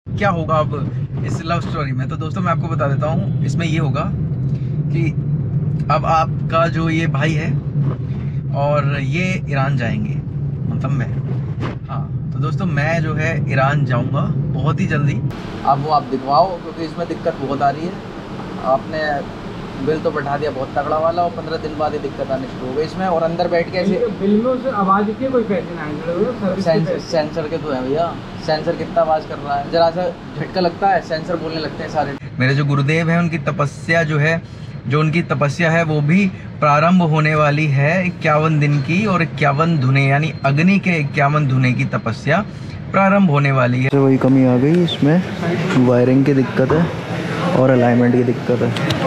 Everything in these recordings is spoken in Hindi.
क्या होगा अब इस लव स्टोरी में। तो दोस्तों मैं आपको बता देता हूँ, इसमें ये होगा कि अब आपका जो ये भाई है और ये ईरान जाएंगे, मतलब मैं, हाँ। तो दोस्तों मैं जो है ईरान जाऊँगा बहुत ही जल्दी। अब वो आप दिखवाओ, क्योंकि इसमें दिक्कत बहुत आ रही है। आपने बिल तो बैठा दिया बहुत तगड़ा वाला, और 15 दिन बाद ये दिक्कत आनी शुरू हो गई इसमें। और अंदर बैठ के ऐसे बिल में उसे आवाज़ के कोई पैसे ना आए। सेंसर के तो है भैया, सेंसर कितना आवाज़ कर रहा है, जरा सा झटका लगता है सेंसर बोलने लगते हैं सारे। मेरे जो गुरुदेव हैं उनकी तपस्या जो उनकी तपस्या है वो भी प्रारंभ होने वाली है 51 दिन की, और 51 धुने यानी अग्नि के 51 धुने की तपस्या प्रारंभ होने वाली है। वही कमी आ गई इसमें, वायरिंग की दिक्कत है और अलाइनमेंट की दिक्कत है।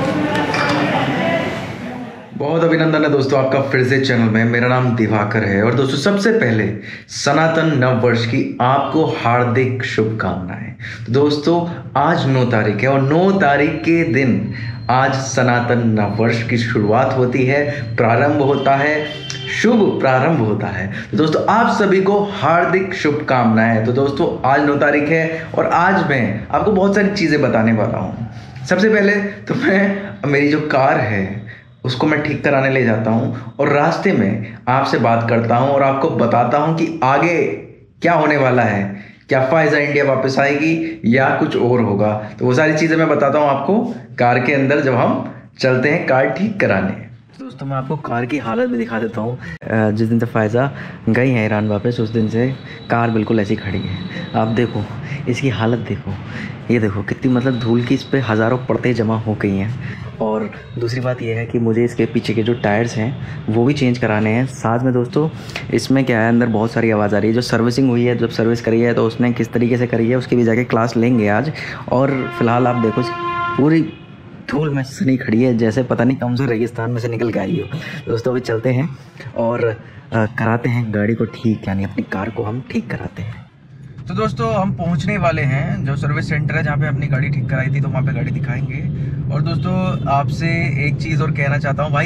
बहुत अभिनंदन है दोस्तों आपका फिर से चैनल में। मेरा नाम दिवाकर है, और दोस्तों सबसे पहले सनातन नव वर्ष की आपको हार्दिक शुभकामनाएं। तो दोस्तों आज 9 तारीख है, और 9 तारीख के दिन आज सनातन नव वर्ष की शुरुआत होती है, प्रारंभ होता है, शुभ प्रारंभ होता है। तो दोस्तों आप सभी को हार्दिक शुभकामनाएं। तो दोस्तों आज 9 तारीख है, और आज मैं आपको बहुत सारी चीज़ें बताने वाला हूँ। सबसे पहले तो मैं मेरी जो कार है उसको मैं ठीक कराने ले जाता हूँ, और रास्ते में आपसे बात करता हूँ और आपको बताता हूँ कि आगे क्या होने वाला है, क्या फाइज़ा इंडिया वापस आएगी या कुछ और होगा। तो वो सारी चीज़ें मैं बताता हूँ आपको कार के अंदर जब हम चलते हैं कार ठीक कराने। दोस्तों मैं आपको कार की हालत भी दिखा देता हूँ। जिस दिन से फाइज़ा गई है ईरान वापस, उस दिन से कार बिल्कुल ऐसी खड़ी है। आप देखो इसकी हालत, देखो ये देखो कितनी, मतलब धूल की इस पर हज़ारों परतें जमा हो गई हैं। और दूसरी बात यह है कि मुझे इसके पीछे के जो टायर्स हैं वो भी चेंज कराने हैं। साथ में दोस्तों इसमें क्या है, अंदर बहुत सारी आवाज़ आ रही है। जो सर्विसिंग हुई है, जब सर्विस करी है तो उसने किस तरीके से करी है उसकी भी जाके क्लास लेंगे आज। और फिलहाल आप देखो पूरी धूल में सनी खड़ी है, जैसे पता नहीं कौन से रेगिस्तान में से निकल के आई हो। दोस्तों अभी चलते हैं और कराते हैं गाड़ी को ठीक, यानी अपनी कार को हम ठीक कराते हैं। तो दोस्तों हम पहुंचने वाले हैं जो सर्विस सेंटर है जहाँ पे अपनी गाड़ी ठीक कराई थी, तो वहाँ पे गाड़ी दिखाएंगे। और दोस्तों आपसे एक चीज़ और कहना चाहता हूँ भाई,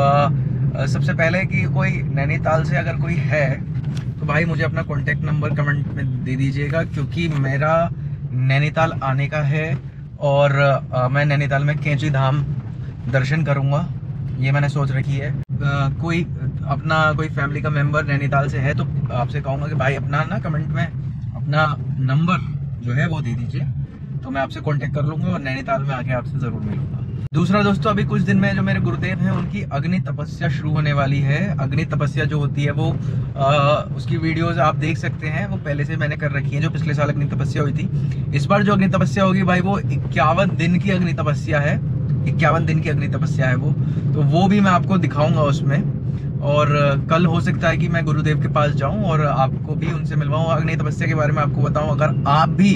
सबसे पहले कि कोई नैनीताल से अगर कोई है तो भाई मुझे अपना कॉन्टेक्ट नंबर कमेंट में दे दीजिएगा, क्योंकि मेरा नैनीताल आने का है, और मैं नैनीताल में कैंची धाम दर्शन करूँगा, ये मैंने सोच रखी है। कोई फैमिली का मेंबर नैनीताल से है तो आपसे कहूँगा कि भाई अपना ना कमेंट में अपना नंबर जो है वो दे दीजिए, तो मैं आपसे कांटेक्ट कर लूँगा और नैनीताल में आके आपसे ज़रूर मिलूंगा। दूसरा दोस्तों अभी कुछ दिन में जो मेरे गुरुदेव हैं उनकी अग्नि तपस्या शुरू होने वाली है। अग्नि तपस्या जो होती है वो उसकी वीडियोस आप देख सकते हैं, वो पहले से मैंने कर रखी है। जो पिछले साल अग्नि तपस्या हुई थी, इस बार जो अग्नि तपस्या होगी भाई वो 51 दिन की अग्नि तपस्या है। 51 दिन की अग्नि तपस्या है वो, तो वो भी मैं आपको दिखाऊंगा उसमें। और कल हो सकता है कि मैं गुरुदेव के पास जाऊं और आपको भी उनसे मिलवाऊं, अग्नि तपस्या के बारे में आपको बताऊं। अगर आप भी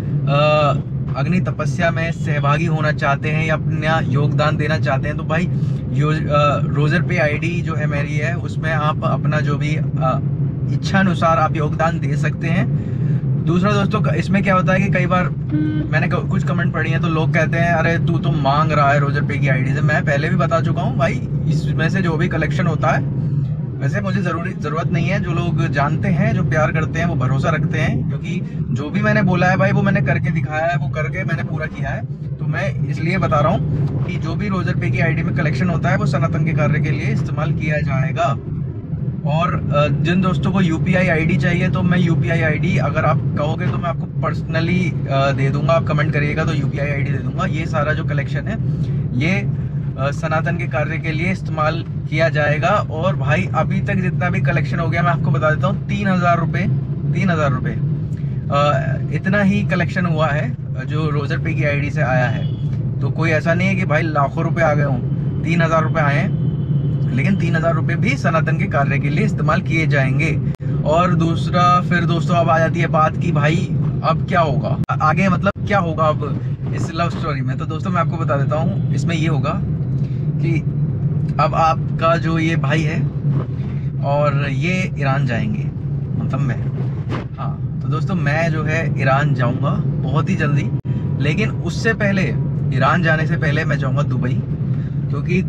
अग्नि तपस्या में सहभागी होना चाहते हैं या अपना योगदान देना चाहते हैं तो भाई रोजर पे आईडी जो है मेरी है, उसमें आप अपना जो भी इच्छा अनुसार आप योगदान दे सकते हैं। दूसरा दोस्तों इसमें क्या होता है कि कई बार मैंने कुछ कमेंट पढ़ी हैं तो लोग कहते हैं अरे तू तो मांग रहा है रोजर पे की आईडी से। मैं पहले भी बता चुका हूँ भाई, इसमें से जो भी कलेक्शन होता है, वैसे मुझे जरूरत नहीं है। जो लोग जानते हैं, जो प्यार करते हैं, वो भरोसा रखते हैं, क्योंकि जो भी मैंने बोला है भाई वो मैंने करके दिखाया है, वो करके मैंने पूरा किया है। तो मैं इसलिए बता रहा हूँ कि जो भी रोजर पे की आईडी में कलेक्शन होता है वो सनातन के कार्य के लिए इस्तेमाल किया जाएगा। और जिन दोस्तों को यूपीआई आईडी चाहिए तो मैं यूपीआई आईडी, अगर आप कहोगे तो मैं आपको पर्सनली दे दूंगा। आप कमेंट करिएगा तो यूपीआई आईडी दे दूंगा। ये सारा जो कलेक्शन है ये सनातन के कार्य के लिए इस्तेमाल किया जाएगा। और भाई अभी तक जितना भी कलेक्शन हो गया मैं आपको बता देता हूँ, 3000 रुपये इतना ही कलेक्शन हुआ है जो रोजर पे की आईडी से आया है। तो कोई ऐसा नहीं है कि भाई लाखों रुपए आ गए हों, 3000 रुपये आए हैं, लेकिन 3000 रुपये भी सनातन के कार्य के लिए इस्तेमाल किए जाएंगे। और दूसरा फिर दोस्तों अब आ जाती है बात कि भाई अब क्या होगा आगे, मतलब क्या होगा अब इस लव स्टोरी में। तो दोस्तों मैं आपको बता देता हूँ, इसमें ये होगा कि अब आपका जो ये भाई है और ये ईरान जाएंगे, मतलब मैं, हाँ। तो दोस्तों मैं जो है ईरान जाऊंगा बहुत ही जल्दी, लेकिन उससे पहले, ईरान जाने से पहले मैं जाऊंगा दुबई, क्योंकि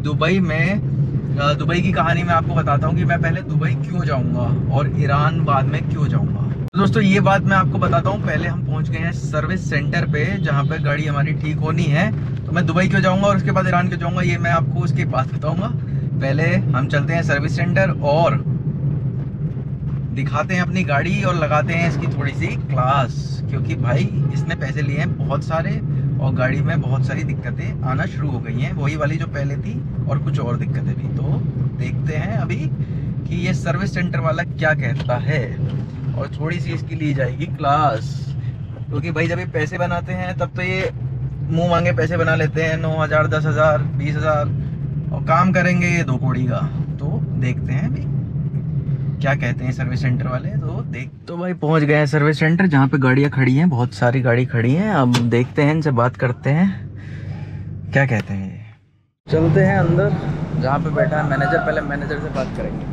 दुबई की कहानी मैं आपको बताता हूँ कि मैं पहले दुबई क्यों जाऊंगा और ईरान बाद में क्यों जाऊंगा। दोस्तों ये बात मैं आपको बताता हूँ। पहले हम पहुंच गए हैं सर्विस सेंटर पे, जहाँ पे गाड़ी हमारी ठीक होनी है। तो मैं दुबई क्यों जाऊंगा और उसके बाद ईरान क्यों जाऊंगा, ये मैं आपको उसके बाद बताऊंगा। पहले हम चलते हैं सर्विस सेंटर और दिखाते हैं अपनी गाड़ी और लगाते हैं इसकी थोड़ी सी क्लास, क्योंकि भाई इसने पैसे लिए हैं बहुत सारे और गाड़ी में बहुत सारी दिक्कतें आना शुरू हो गई हैं, वही वाली जो पहले थी और कुछ और दिक्कतें भी। तो देखते हैं अभी कि ये सर्विस सेंटर वाला क्या कहता है और थोड़ी सी इसकी ली जाएगी क्लास, क्योंकि भाई जब ये पैसे बनाते हैं तब तो ये मुंह मांगे पैसे बना लेते हैं, 9,000 10,000 20,000, और काम करेंगे ये 2 कौड़ी का। तो देखते हैं अभी क्या कहते हैं सर्विस सेंटर वाले। तो भाई पहुंच गए हैं सर्विस सेंटर, जहाँ पे गाड़ियाँ खड़ी हैं, बहुत सारी गाड़ी खड़ी हैं। अब देखते हैं इनसे बात करते हैं क्या कहते हैं ये। चलते हैं अंदर जहाँ पे बैठा है मैनेजर, पहले मैनेजर से बात करेंगे।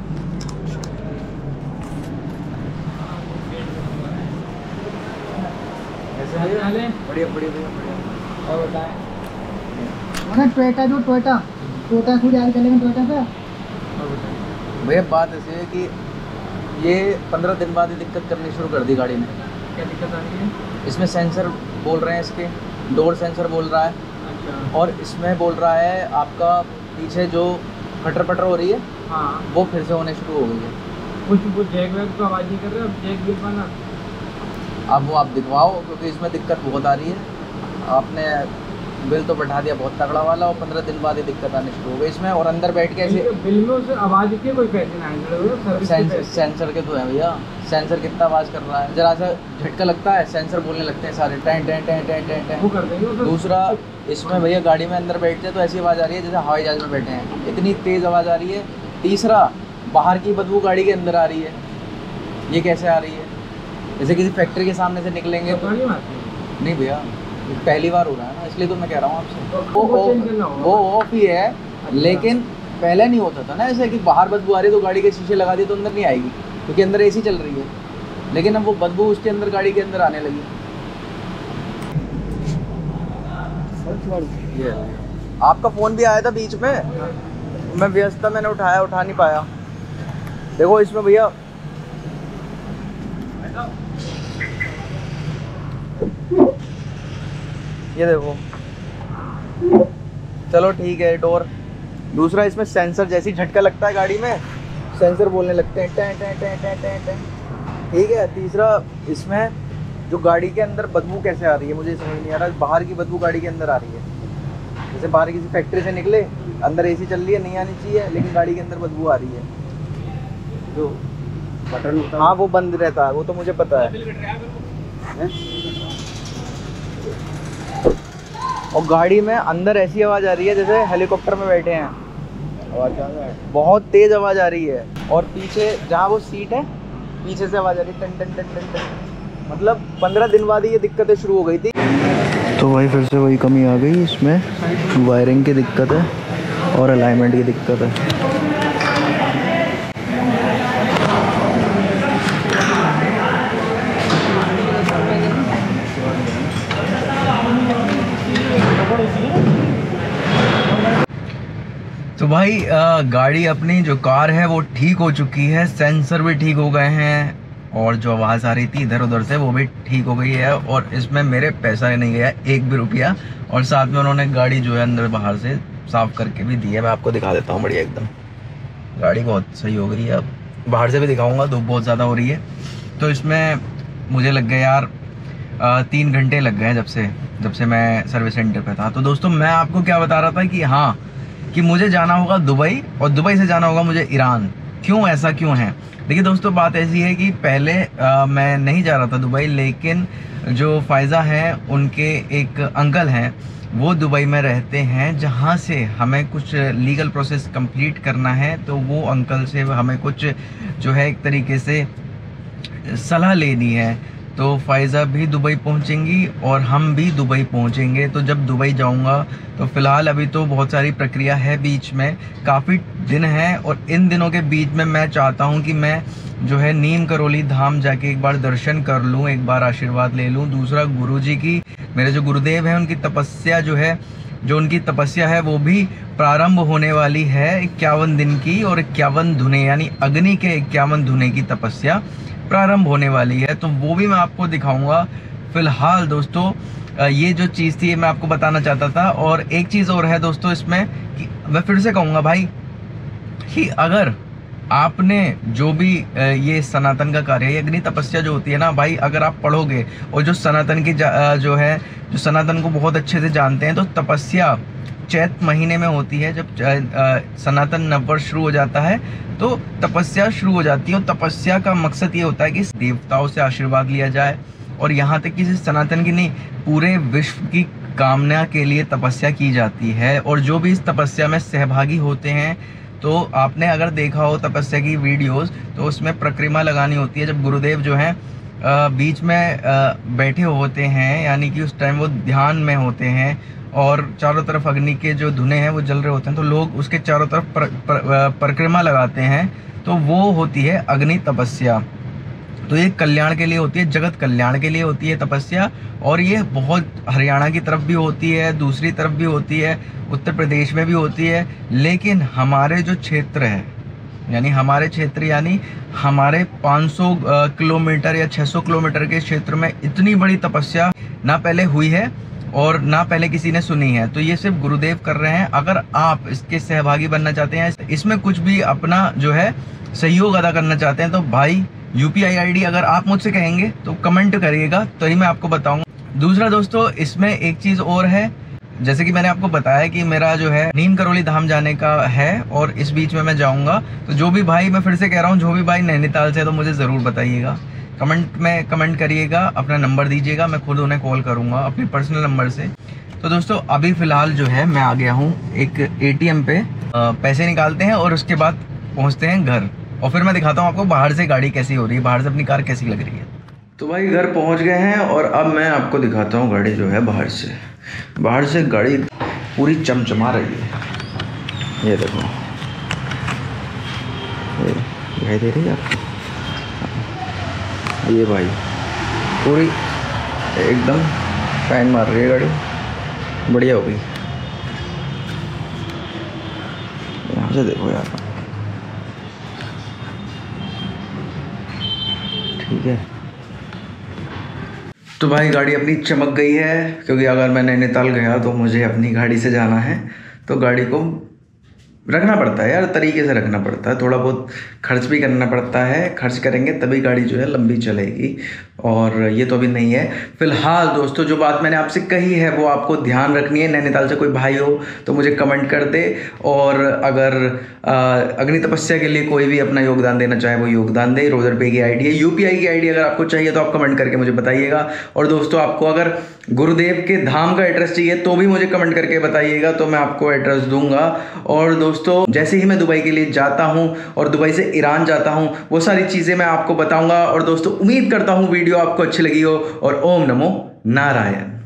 बढ़िया बढ़िया बढ़िया। और बताएं टोयोटा खुद याद करेंगे टोयोटा पे। भैया बात ऐसी है कि ये 15 दिन बाद ही दिक्कत करनी शुरू कर दी गाड़ी ने। क्या दिक्कत आ रही है? इसमें सेंसर बोल रहे हैं, इसके डोर सेंसर बोल रहा है, अच्छा। और इसमें बोल रहा है आपका पीछे जो खटर पटर हो रही है, हाँ, वो फिर से होने शुरू हो गई है। कुछ जैक वैक तो आवाज़ नहीं कर रहे, अब जैक गिर पाना। अब वो आप दिखवाओ, क्योंकि इसमें दिक्कत बहुत आ रही है। आपने बिल तो बैठा दिया बहुत तगड़ा वाला, और 15 दिन बाद ही दिक्कत आनी शुरू हो गई इसमें। और अंदर बैठ के ऐसे बिल में उसे आवाज़ के कोई पैसे ना आए, सेंसर के तो है भैया। सेंसर कितना आवाज़ कर रहा है, जरा सा झटका लगता है सेंसर बोलने लगते हैं सारे, टैं टैं टैं टैं टैं टैं। वो कर देंगे। दूसरा इसमें भैया गाड़ी में अंदर बैठते तो ऐसी आवाज़ आ रही है जैसे हवाई जहाज में बैठे हैं, इतनी तेज़ आवाज़ आ रही है। तीसरा बाहर की बदबू गाड़ी के अंदर आ रही है। ये कैसे आ रही है? जैसे किसी फैक्ट्री के सामने से निकलेंगे तो नहीं भैया, पहली बार हो रहा है ना, इसलिए तो मैं कह रहा हूँ आपसे। वो ऑफ ही है, लेकिन पहले नहीं होता था ना ऐसे कि बाहर बदबू आ रही तो गाड़ी के शीशे लगा दिए तो अंदर नहीं आएगी, क्योंकि अंदर एसी चल रही है। लेकिन अब वो बदबू उसके अंदर गाड़ी के अंदर आने लगी। ये आपका फ़ोन भी आया था बीच में, मैं व्यस्त था, मैंने उठा नहीं पाया। देखो इसमें भैया ये देखो, चलो ठीक है डोर। दूसरा इसमें सेंसर, जैसी झटका लगता है गाड़ी में सेंसर बोलने लगते हैं, टैं टैं टैं टैं टैं टैं। ठीक है। तीसरा इसमें जो गाड़ी के अंदर बदबू कैसे आ रही है मुझे समझ नहीं आ रहा। बाहर की बदबू गाड़ी के अंदर आ रही है, जैसे बाहर किसी फैक्ट्री से निकले, अंदर एसी चल रही है, नहीं आनी चाहिए, लेकिन गाड़ी के अंदर बदबू आ रही है। जो बटन होता है हाँ वो बंद रहता है, वो तो मुझे पता है। और गाड़ी में अंदर ऐसी आवाज़ आ रही है जैसे हेलीकॉप्टर में बैठे हैं, आवाज़ आ रहा है, बहुत तेज़ आवाज़ आ रही है। और पीछे जहाँ वो सीट है, पीछे से आवाज़ आ रही है टन टन टन टन टन। मतलब 15 दिन बाद ही ये दिक्कतें शुरू हो गई थी। तो भाई फिर से वही कमी आ गई, इसमें वायरिंग की दिक्कत है और अलाइनमेंट की दिक्कत है। तो भाई गाड़ी अपनी जो कार है वो ठीक हो चुकी है, सेंसर भी ठीक हो गए हैं, और जो आवाज़ आ रही थी इधर उधर से वो भी ठीक हो गई है। और इसमें मेरे पैसा नहीं गया 1 भी रुपया, और साथ में उन्होंने गाड़ी जो है अंदर बाहर से साफ़ करके भी दी है। मैं आपको दिखा देता हूँ, बढ़िया एकदम गाड़ी बहुत सही हो गई है। अब बाहर से भी दिखाऊँगा, धूप बहुत ज़्यादा हो रही है। तो इसमें मुझे लग गए यार 3 घंटे लग गए जब से मैं सर्विस सेंटर पे था। तो दोस्तों मैं आपको क्या बता रहा था कि हाँ, कि मुझे जाना होगा दुबई, और दुबई से जाना होगा मुझे ईरान। क्यों, ऐसा क्यों है? देखिए दोस्तों, बात ऐसी है कि पहले मैं नहीं जा रहा था दुबई, लेकिन जो फ़ायज़ा है उनके एक अंकल हैं, वो दुबई में रहते हैं, जहाँ से हमें कुछ लीगल प्रोसेस कंप्लीट करना है। तो वो अंकल से हमें कुछ जो है एक तरीके से सलाह लेनी है। तो फ़ायज़ा भी दुबई पहुंचेंगी और हम भी दुबई पहुंचेंगे। तो जब दुबई जाऊंगा तो फ़िलहाल अभी तो बहुत सारी प्रक्रिया है, बीच में काफ़ी दिन हैं, और इन दिनों के बीच में मैं चाहता हूं कि मैं जो है नीम करोली धाम जाके एक बार दर्शन कर लूं, एक बार आशीर्वाद ले लूं। दूसरा गुरुजी की, मेरे जो गुरुदेव हैं, उनकी तपस्या उनकी तपस्या है वो भी प्रारंभ होने वाली है 51 दिन की, और 51 धुने यानी अग्नि के 51 धुने की तपस्या प्रारंभ होने वाली है, तो वो भी मैं आपको दिखाऊंगा। फिलहाल दोस्तों ये जो चीज़ थी मैं आपको बताना चाहता था। और एक चीज़ और है दोस्तों इसमें कि मैं फिर से कहूँगा भाई कि अगर आपने जो भी ये सनातन का कार्य है, ये अग्नि तपस्या जो होती है ना भाई, अगर आप पढ़ोगे और जो सनातन की जो है, जो सनातन को बहुत अच्छे से जानते हैं, तो तपस्या चैत महीने में होती है। जब सनातन नववर्ष शुरू हो जाता है तो तपस्या शुरू हो जाती है। और तपस्या का मकसद ये होता है कि देवताओं से आशीर्वाद लिया जाए, और यहाँ तक कि सिर्फ सनातन की नहीं, पूरे विश्व की कामना के लिए तपस्या की जाती है। और जो भी इस तपस्या में सहभागी होते हैं, तो आपने अगर देखा हो तपस्या की वीडियोस, तो उसमें परिक्रमा लगानी होती है। जब गुरुदेव जो हैं बीच में बैठे होते हैं, यानी कि उस टाइम वो ध्यान में होते हैं और चारों तरफ अग्नि के जो धुएं हैं वो जल रहे होते हैं, तो लोग उसके चारों तरफ परिक्रमा लगाते हैं, तो वो होती है अग्नि तपस्या। तो ये कल्याण के लिए होती है, जगत कल्याण के लिए होती है तपस्या। और ये बहुत हरियाणा की तरफ भी होती है, दूसरी तरफ भी होती है, उत्तर प्रदेश में भी होती है। लेकिन हमारे जो क्षेत्र है, यानी हमारे क्षेत्र यानी हमारे 500 किलोमीटर या 600 किलोमीटर के क्षेत्र में इतनी बड़ी तपस्या ना पहले हुई है और ना पहले किसी ने सुनी है। तो ये सिर्फ गुरुदेव कर रहे हैं। अगर आप इसके सहभागी बनना चाहते हैं, इसमें कुछ भी अपना जो है सहयोग अदा करना चाहते हैं, तो भाई UPI ID अगर आप मुझसे कहेंगे तो कमेंट करिएगा, तो ही मैं आपको बताऊंगा। दूसरा दोस्तों इसमें एक चीज़ और है, जैसे कि मैंने आपको बताया कि मेरा जो है नीम करौली धाम जाने का है और इस बीच में मैं जाऊंगा। तो जो भी भाई, मैं फिर से कह रहा हूँ, जो भी भाई नैनीताल से, तो मुझे ज़रूर बताइएगा, कमेंट में कमेंट करिएगा, अपना नंबर दीजिएगा, मैं खुद उन्हें कॉल करूँगा अपने पर्सनल नंबर से। तो दोस्तों अभी फ़िलहाल जो है मैं आ गया हूँ एक ATM पे, पैसे निकालते हैं और उसके बाद पहुँचते हैं घर, और फिर मैं दिखाता हूँ आपको बाहर से गाड़ी कैसी हो रही है, बाहर से अपनी कार कैसी लग रही है। तो भाई घर पहुँच गए हैं और अब मैं आपको दिखाता हूँ गाड़ी जो है बाहर से गाड़ी पूरी चमचमा रही है। ये देखो, ये दिखाई दे रही है आपको, ये भाई पूरी एकदम फैन मार रही है गाड़ी, बढ़िया हो गई। यहाँ से देखो यार, ठीक है। तो भाई गाड़ी अपनी चमक गई है, क्योंकि अगर मैं नैनीताल गया तो मुझे अपनी गाड़ी से जाना है, तो गाड़ी को रखना पड़ता है यार, तरीके से रखना पड़ता है, थोड़ा बहुत खर्च भी करना पड़ता है, खर्च करेंगे तभी गाड़ी जो है लंबी चलेगी, और ये तो अभी नहीं है। फिलहाल दोस्तों जो बात मैंने आपसे कही है वो आपको ध्यान रखनी है। नैनीताल से कोई भाई हो तो मुझे कमेंट कर दे, और अगर अग्नि तपस्या के लिए कोई भी अपना योगदान देना चाहे वो योगदान दे। रोजर पे की ID है, UPI की ID अगर आपको चाहिए तो आप कमेंट करके मुझे बताइएगा। और दोस्तों आपको अगर गुरुदेव के धाम का एड्रेस चाहिए तो भी मुझे कमेंट करके बताइएगा, तो मैं आपको एड्रेस दूंगा। और दोस्तों जैसे ही मैं दुबई के लिए जाता हूं और दुबई से ईरान जाता हूं, वो सारी चीज़ें मैं आपको बताऊंगा। और दोस्तों उम्मीद करता हूं वीडियो आपको अच्छी लगी हो, और ओम नमो नारायण।